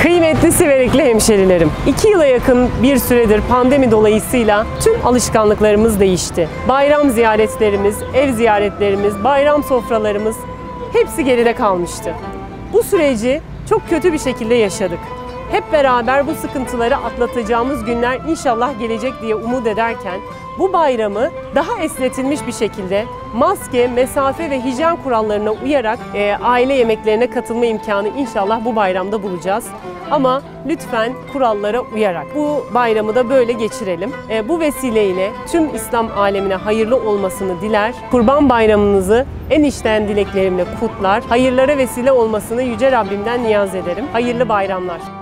Kıymetli Siverekli hemşerilerim, 2 yıla yakın bir süredir pandemi dolayısıyla tüm alışkanlıklarımız değişti. Bayram ziyaretlerimiz, ev ziyaretlerimiz, bayram sofralarımız hepsi geride kalmıştı. Bu süreci çok kötü bir şekilde yaşadık. Hep beraber bu sıkıntıları atlatacağımız günler inşallah gelecek diye umut ederken bu bayramı daha esnetilmiş bir şekilde maske, mesafe ve hijyen kurallarına uyarak aile yemeklerine katılma imkanı inşallah bu bayramda bulacağız. Ama lütfen kurallara uyarak bu bayramı da böyle geçirelim. Bu vesileyle tüm İslam alemine hayırlı olmasını diler. Kurban Bayramınızı en içten dileklerimle kutlar. Hayırlara vesile olmasını Yüce Rabbimden niyaz ederim. Hayırlı bayramlar.